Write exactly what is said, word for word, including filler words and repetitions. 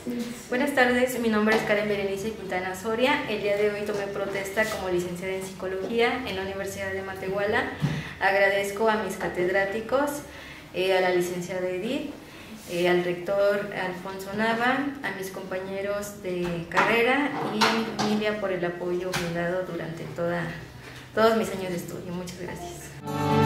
Buenas tardes, mi nombre es Karen Berenice Quintana Soria. El día de hoy tomé protesta como licenciada en Psicología en la Universidad de Matehuala. Agradezco a mis catedráticos, eh, a la licenciada Edith, eh, al rector Alfonso Nava, a mis compañeros de carrera y a mi familia por el apoyo brindado durante toda, todos mis años de estudio. Muchas gracias.